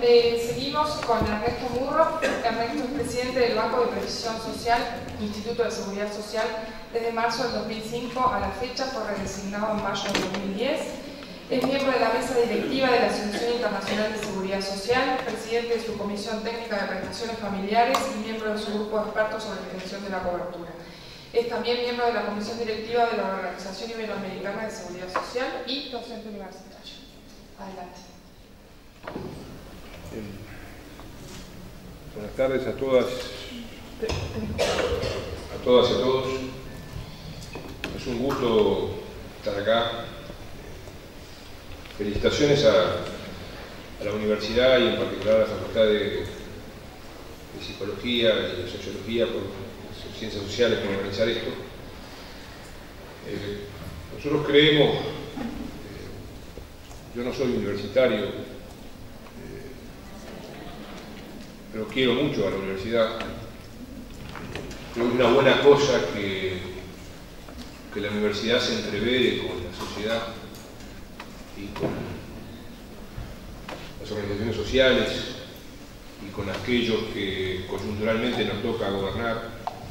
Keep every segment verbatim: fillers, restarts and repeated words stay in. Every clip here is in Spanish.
eh, seguimos con Ernesto Murro. Ernesto es presidente del Banco de Previsión Social, Instituto de Seguridad Social, desde marzo del dos mil cinco a la fecha, fue redesignado en mayo del dos mil diez. Es miembro de la mesa directiva de la Asociación Internacional de Seguridad Social, presidente de su Comisión Técnica de Prestaciones Familiares y miembro de su grupo de expertos sobre extensión de la cobertura. Es también miembro de la Comisión Directiva de la Organización Iberoamericana de Seguridad Social y docente universitario. Adelante. Bien. Buenas tardes a todas, a todas y a todos. Es un gusto estar acá. Felicitaciones a, a la universidad y en particular a la Facultad de, de Psicología y de Sociología, por las Ciencias Sociales, por organizar esto. Eh, nosotros creemos, eh, yo no soy universitario, eh, pero quiero mucho a la universidad. Creo que es una buena cosa que, que la universidad se entrevere con la sociedad y con las organizaciones sociales y con aquellos que coyunturalmente nos toca gobernar.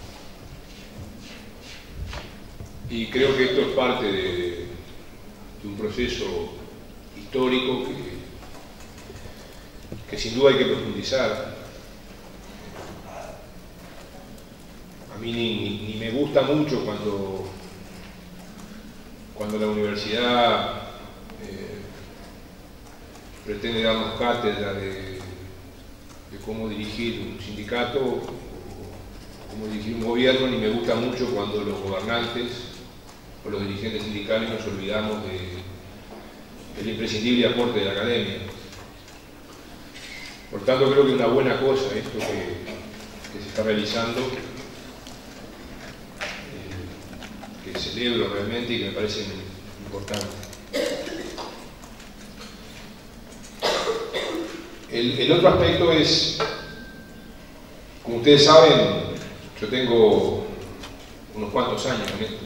Y creo que esto es parte de, de un proceso histórico que, que sin duda hay que profundizar. A mí ni, ni, ni me gusta mucho cuando, cuando la universidad eh, pretende darnos cátedra de, de cómo dirigir un sindicato o cómo dirigir un gobierno, ni me gusta mucho cuando los gobernantes o los dirigentes sindicales nos olvidamos de, del imprescindible aporte de la academia. Por tanto, creo que es una buena cosa esto que, que se está realizando, eh, que celebro realmente y que me parece importante. El, el otro aspecto es, como ustedes saben, yo tengo unos cuantos años en esto.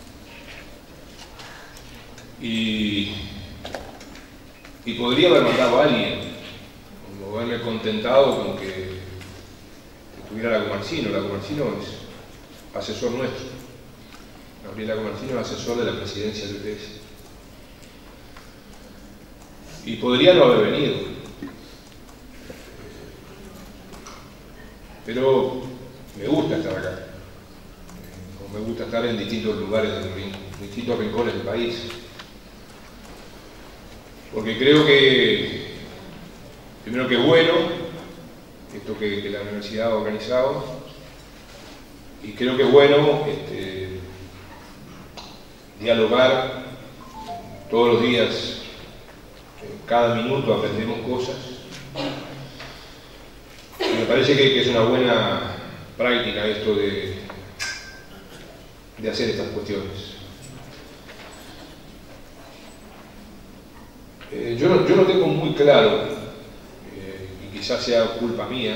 Y, y podría haber mandado a alguien, o haberme contentado con que, que tuviera la Comarcino. La Comarcino es asesor nuestro. Gabriela Comarcino es asesor de la presidencia del U T S. Y podría no haber venido. Pero me gusta estar acá. O me gusta estar en distintos lugares, en distintos rincones del país. Porque creo que, primero que es bueno, esto que, que la universidad ha organizado, y creo que es bueno este, dialogar todos los días, cada minuto aprendemos cosas, y me parece que, que es una buena práctica esto de, de hacer estas cuestiones. Eh, yo, no, yo no tengo muy claro, eh, y quizás sea culpa mía,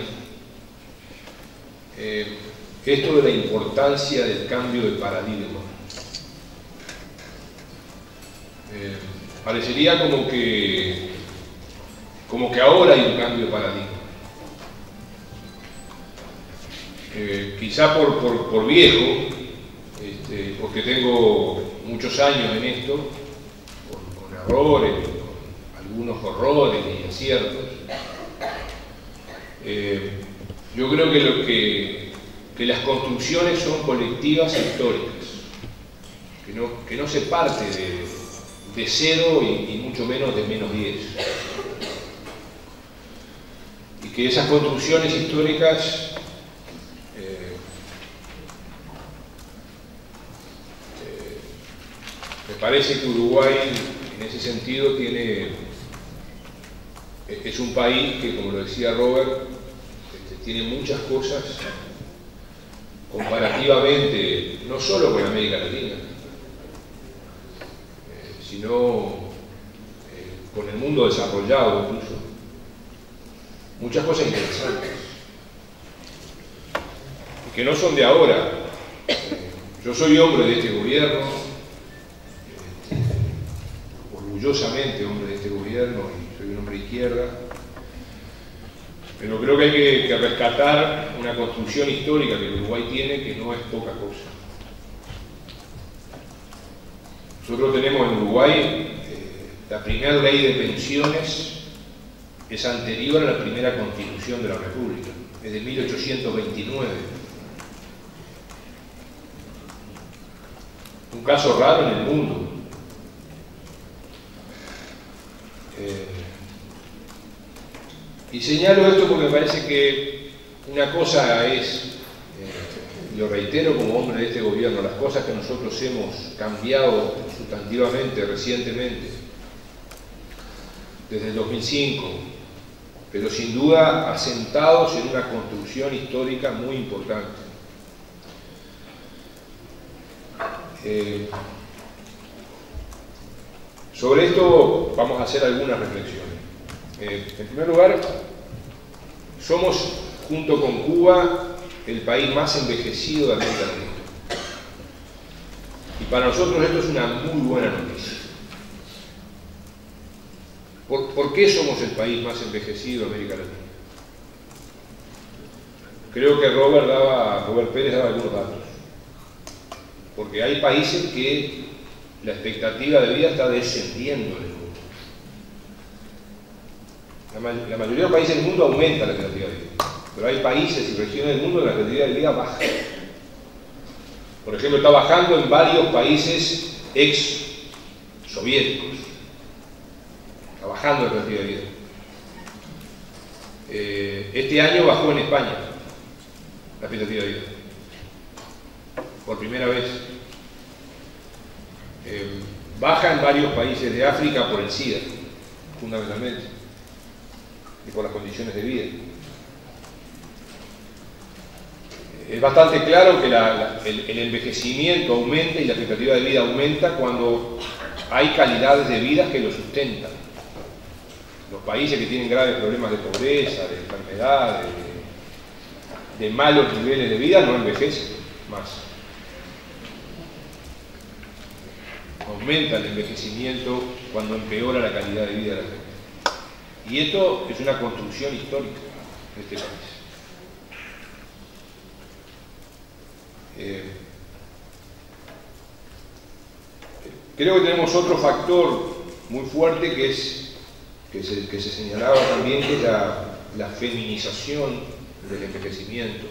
eh, esto de la importancia del cambio de paradigma. Eh, parecería como que, como que ahora hay un cambio de paradigma. Eh, quizá por, por, por viejo, este, porque tengo muchos años en esto, con, con errores, algunos horrores y aciertos. Eh, yo creo que, lo que, que las construcciones son colectivas e históricas, que no, que no se parte de, de cero y, y mucho menos de menos diez. Y que esas construcciones históricas eh, eh, me parece que Uruguay en ese sentido tiene es un país que, como lo decía Robert, este, tiene muchas cosas comparativamente, no solo con América Latina, eh, sino eh, con el mundo desarrollado incluso, muchas cosas interesantes, y que no son de ahora. Eh, yo soy hombre de este gobierno, eh, orgullosamente hombre de este gobierno, y soy un hombre de izquierda, Pero creo que hay que, que rescatar una construcción histórica que el Uruguay tiene, que no es poca cosa. Nosotros tenemos en Uruguay eh, la primera ley de pensiones es anterior a la primera constitución de la República, es de mil ochocientos veintinueve. Un caso raro en el mundo. Eh, y señalo esto porque me parece que una cosa es, eh, lo reitero como hombre de este gobierno, las cosas que nosotros hemos cambiado sustantivamente, recientemente, desde el dos mil cinco, pero sin duda asentados en una construcción histórica muy importante. Eh, sobre esto vamos a hacer algunas reflexiones. Eh, en primer lugar, somos, junto con Cuba, el país más envejecido de América Latina. Y para nosotros esto es una muy buena noticia. ¿Por, ¿Por qué somos el país más envejecido de América Latina? Creo que Robert, daba, Robert Pérez daba algunos datos. Porque hay países que la expectativa de vida está descendiendo en el mundo. La, ma la mayoría de los países del mundo aumenta la expectativa de vida, pero hay países y regiones del mundo donde la expectativa de vida baja. Por ejemplo, está bajando en varios países ex-soviéticos. Está bajando la expectativa de vida. Eh, este año bajó en España la expectativa de vida. Por primera vez. Eh, baja en varios países de África por el SIDA, fundamentalmente, y por las condiciones de vida. Es bastante claro que la, la, el, el envejecimiento aumenta y la expectativa de vida aumenta cuando hay calidades de vida que lo sustentan. Los países que tienen graves problemas de pobreza, de enfermedad, de, de malos niveles de vida, no envejecen más. Aumenta el envejecimiento cuando empeora la calidad de vida de la gente. Y esto es una construcción histórica de este país. Eh, creo que tenemos otro factor muy fuerte que es que se, que se señalaba también, que es la, la feminización del envejecimiento.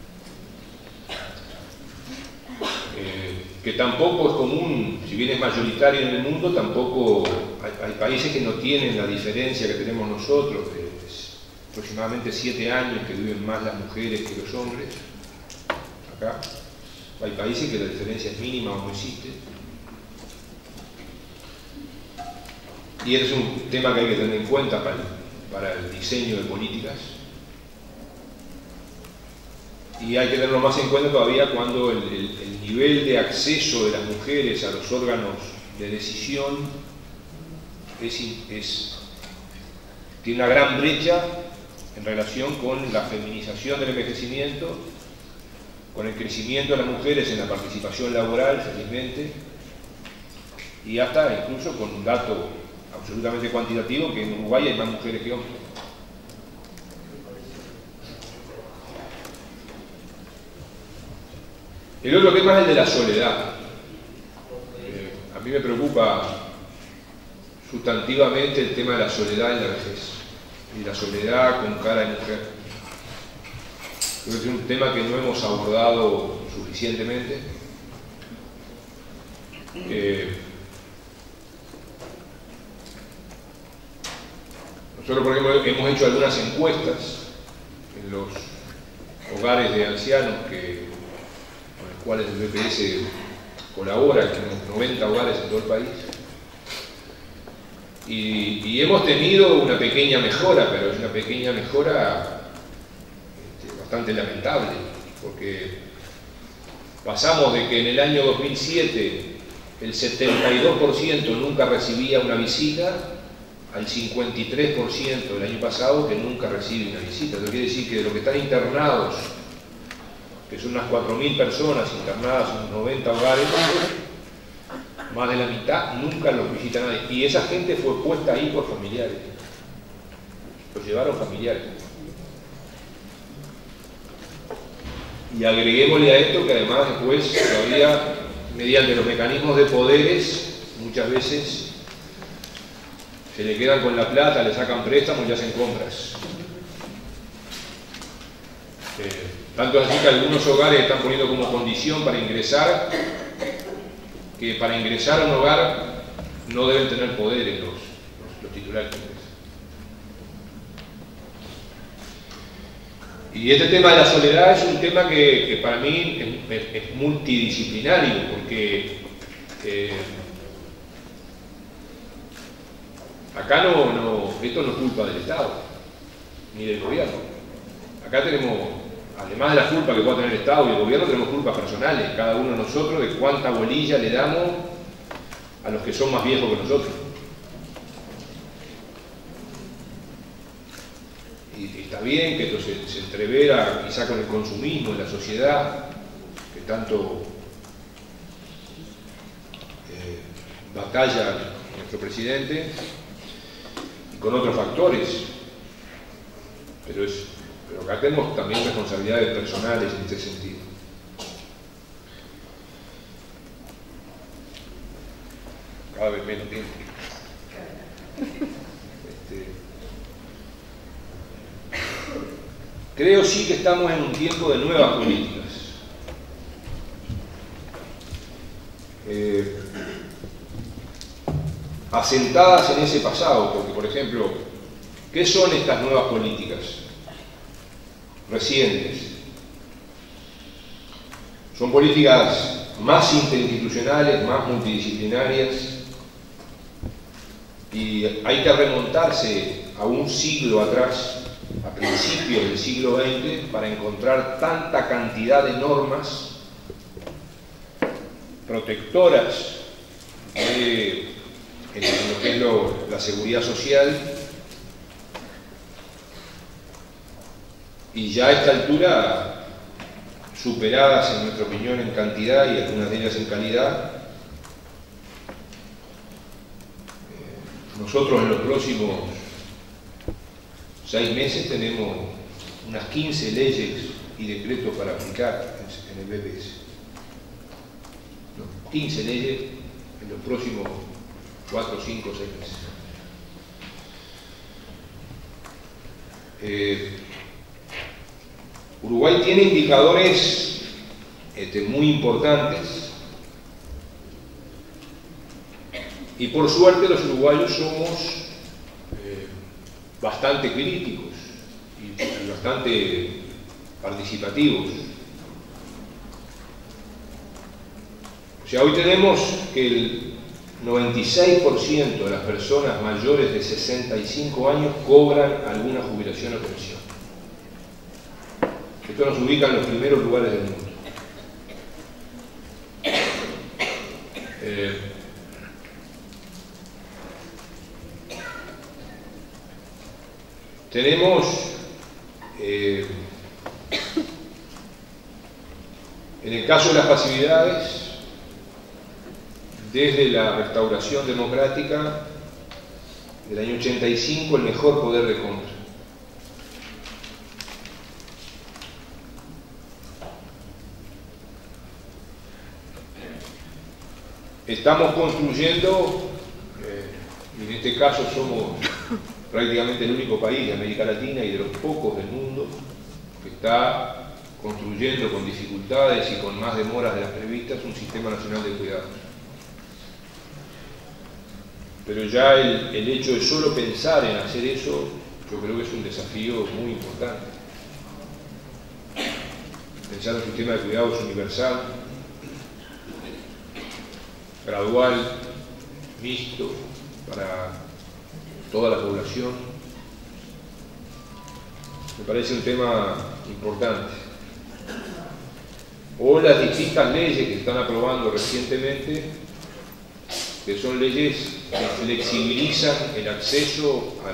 Eh, que tampoco es común, si bien es mayoritario en el mundo, tampoco hay, hay países que no tienen la diferencia que tenemos nosotros, de aproximadamente siete años que viven más las mujeres que los hombres. Acá hay países que la diferencia es mínima o no existe. Y ese es un tema que hay que tener en cuenta para el, para el diseño de políticas. Y hay que tenerlo más en cuenta todavía cuando el, el, el nivel de acceso de las mujeres a los órganos de decisión es, es, tiene una gran brecha en relación con la feminización del envejecimiento, con el crecimiento de las mujeres en la participación laboral, felizmente, y hasta incluso con un dato absolutamente cuantitativo, que en Uruguay hay más mujeres que hombres. El otro tema es el de la soledad. Eh, a mí me preocupa sustantivamente el tema de la soledad en la vejez, y la soledad con cara de mujer. Creo que es un tema que no hemos abordado suficientemente. Eh, nosotros, por ejemplo, hemos hecho algunas encuestas en los hogares de ancianos que cuales el B P S colabora, en noventa hogares en todo el país, y, y hemos tenido una pequeña mejora, pero es una pequeña mejora este, bastante lamentable, porque pasamos de que en el año dos mil siete el setenta y dos por ciento nunca recibía una visita al cincuenta y tres por ciento del año pasado que nunca recibe una visita. Eso quiere decir que de los que están internados, que son unas cuatro mil personas internadas en noventa hogares, más de la mitad nunca los visita nadie. Y esa gente fue puesta ahí por familiares. Los llevaron familiares. Y agreguémosle a esto que además después todavía, mediante los mecanismos de poderes, muchas veces se le quedan con la plata, le sacan préstamos y hacen compras. Eh, tanto así que algunos hogares están poniendo como condición para ingresar, que para ingresar a un hogar no deben tener poderes los, los, los titulares. Y este tema de la soledad es un tema que, que para mí es, es, es multidisciplinario, porque eh, acá no, no, esto no es culpa del Estado, ni del gobierno. Acá tenemos, además de la culpa que pueda tener el Estado y el gobierno, tenemos culpas personales, cada uno de nosotros, de cuánta bolilla le damos a los que son más viejos que nosotros. Y está bien que esto se, se entrevera quizá con el consumismo en la sociedad, que tanto eh, batalla nuestro presidente, y con otros factores, pero, es, pero acá tenemos también responsabilidades personales en este sentido. Cada vez menos tiempo. Este, Creo sí que estamos en un tiempo de nuevas políticas. Eh, asentadas en ese pasado, porque por ejemplo, ¿qué son estas nuevas políticas recientes? Son políticas más interinstitucionales, más multidisciplinarias, y hay que remontarse a un siglo atrás, a principios del siglo veinte, para encontrar tanta cantidad de normas protectoras de, en lo que es lo, la seguridad social, y ya a esta altura superadas en nuestra opinión en cantidad y algunas de ellas en calidad. Nosotros en los próximos seis meses tenemos unas quince leyes y decretos para aplicar en el B P S. No, quince leyes en los próximos cuatro, cinco, seis meses. Eh, Uruguay tiene indicadores este, muy importantes, y por suerte los uruguayos somos eh, bastante críticos y, y bastante participativos. O sea, hoy tenemos que el noventa y seis por ciento de las personas mayores de sesenta y cinco años cobran alguna jubilación o pensión. Esto nos ubica en los primeros lugares del mundo. Eh, tenemos eh, en el caso de las pasividades, desde la restauración democrática del año ochenta y cinco, el mejor poder de compra. Estamos construyendo, eh, y en este caso somos prácticamente el único país de América Latina y de los pocos del mundo que está construyendo con dificultades y con más demoras de las previstas un sistema nacional de cuidados. Pero ya el, el hecho de solo pensar en hacer eso, yo creo que es un desafío muy importante. Pensar en un sistema de cuidados universal, gradual, mixto, para toda la población, me parece un tema importante. O las distintas leyes que se están aprobando recientemente, que son leyes que flexibilizan el acceso a,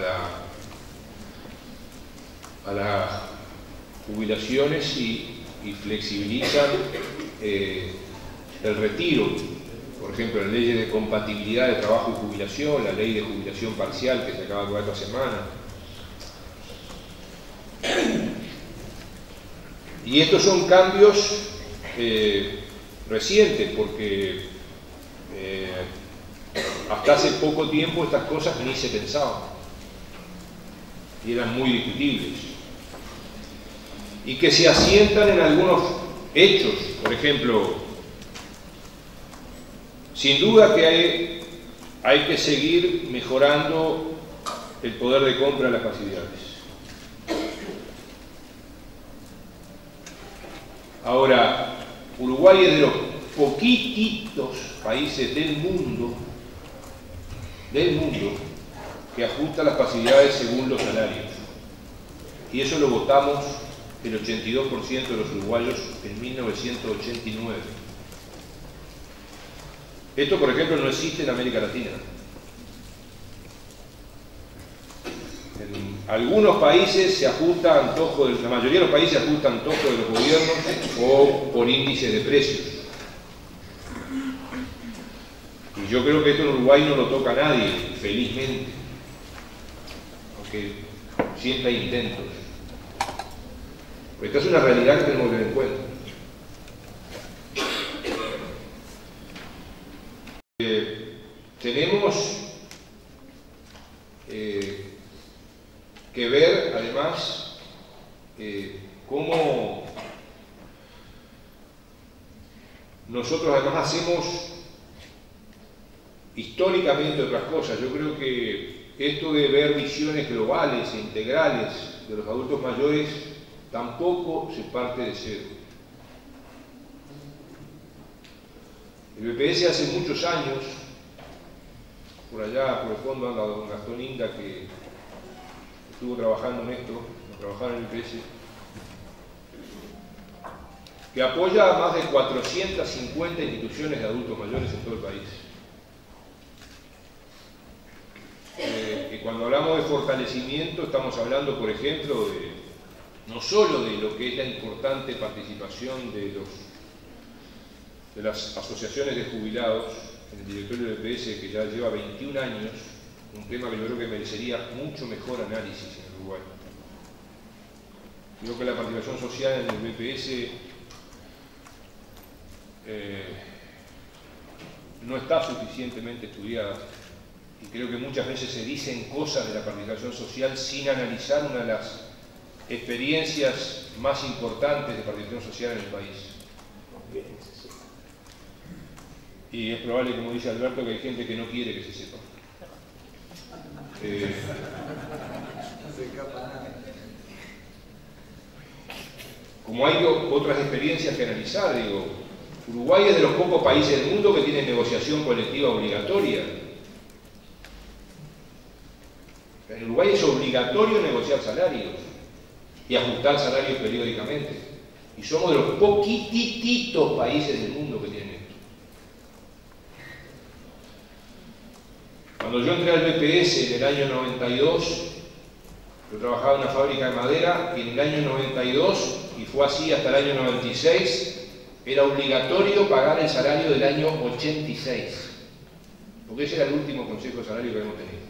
la, a las jubilaciones y, y flexibilizan eh, el retiro. Por ejemplo, la ley de compatibilidad de trabajo y jubilación, la ley de jubilación parcial que se acaba de aprobar esta semana. Y estos son cambios eh, recientes, porque eh, hasta hace poco tiempo estas cosas ni se pensaban y eran muy discutibles, y que se asientan en algunos hechos. Por ejemplo, sin duda que hay, hay que seguir mejorando el poder de compra de las facilidades. Ahora, Uruguay es de los poquititos países del mundo, del mundo, que ajusta las facilidades según los salarios. Y eso lo votamos el ochenta y dos por ciento de los uruguayos en mil novecientos ochenta y nueve. Esto, por ejemplo, no existe en América Latina. En algunos países se ajusta a antojo, de, la mayoría de los países se ajusta a antojo de los gobiernos o por índices de precios. Y yo creo que esto en Uruguay no lo toca a nadie, felizmente, aunque siempre hay intentos. Porque esta es una realidad que tenemos que tener en cuenta. Eh, tenemos eh, que ver, además, eh, cómo nosotros además hacemos históricamente otras cosas. Yo creo que esto de ver visiones globales e integrales de los adultos mayores tampoco se parte de cero. El B P S hace muchos años, por allá, por el fondo anda don Gastón Inda, que estuvo trabajando en esto, trabajaba en el B P S, que apoya a más de cuatrocientas cincuenta instituciones de adultos mayores en todo el país. Eh, y cuando hablamos de fortalecimiento, estamos hablando, por ejemplo, de no solo de lo que es la importante participación de, los, de las asociaciones de jubilados en el directorio del B P S, que ya lleva veintiún años, un tema que yo creo que merecería mucho mejor análisis en el Uruguay. Creo que la participación social en el B P S eh, no está suficientemente estudiada, y creo que muchas veces se dicen cosas de la participación social sin analizar una de las experiencias más importantes de participación social en el país. Y es probable, como dice Alberto, que hay gente que no quiere que se sepa. Eh, como hay otras experiencias que analizar, digo, Uruguay es de los pocos países del mundo que tiene negociación colectiva obligatoria. En Uruguay es obligatorio negociar salarios y ajustar salarios periódicamente. Y somos de los poquititos países del mundo que tienen esto. Cuando yo entré al B P S en el año noventa y dos, yo trabajaba en una fábrica de madera, y en el año noventa y dos, y fue así hasta el año noventa y seis, era obligatorio pagar el salario del año ochenta y seis, porque ese era el último consejo de salario que habíamos tenido.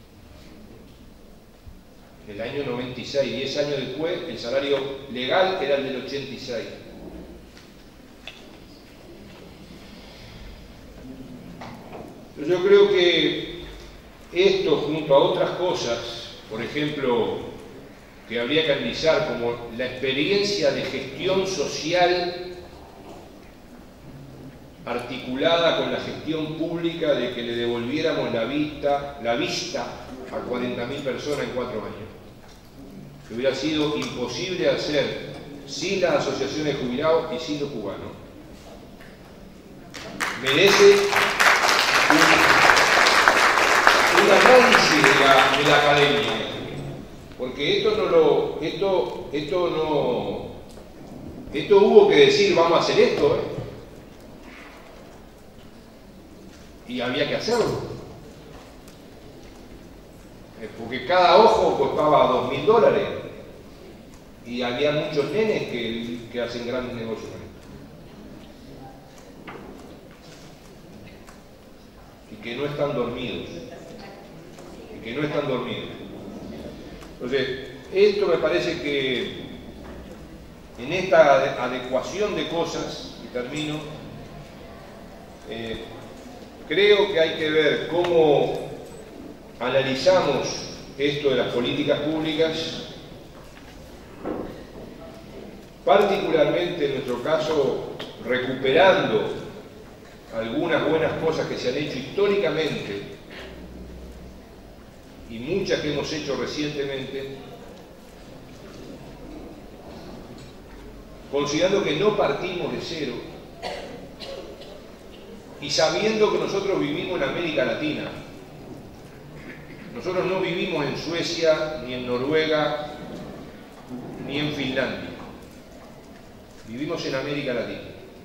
En el año noventa y seis, diez años después, el salario legal era el del ochenta y seis. Yo creo que esto, junto a otras cosas, por ejemplo, que habría que analizar, como la experiencia de gestión social articulada con la gestión pública, de que le devolviéramos la vista, la vista a cuarenta mil personas en cuatro años, que hubiera sido imposible hacer sin las asociaciones de jubilados y sin los cubanos. Merece un, un análisis de la, de la academia, porque esto no lo, esto, esto no, esto hubo que decir vamos a hacer esto, ¿eh? Y había que hacerlo, porque cada ojo costaba dos mil dólares y había muchos nenes que, que hacen grandes negocios con esto y que no están dormidos y que no están dormidos. Entonces, esto me parece que en esta adecuación de cosas, y termino, eh, creo que hay que ver cómo analizamos esto de las políticas públicas, particularmente en nuestro caso recuperando algunas buenas cosas que se han hecho históricamente y muchas que hemos hecho recientemente, considerando que no partimos de cero y sabiendo que nosotros vivimos en América Latina. Nosotros no vivimos en Suecia, ni en Noruega, ni en Finlandia. Vivimos en América Latina.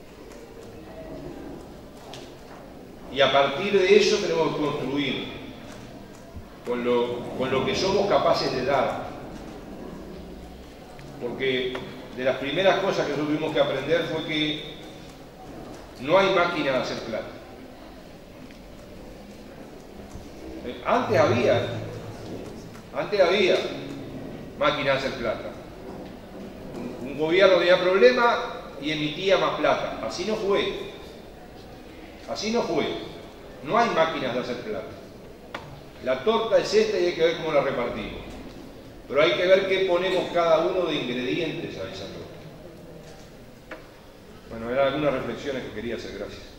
Y a partir de eso tenemos que construir con lo, con lo que somos capaces de dar. Porque de las primeras cosas que nosotros tuvimos que aprender fue que no hay máquina de hacer plata. Antes había, antes había máquina de hacer plata. Un, un gobierno tenía problemas y emitía más plata. Así no fue. Así no fue. No hay máquinas de hacer plata. La torta es esta y hay que ver cómo la repartimos. Pero hay que ver qué ponemos cada uno de ingredientes a esa torta. Bueno, eran algunas reflexiones que quería hacer. Gracias.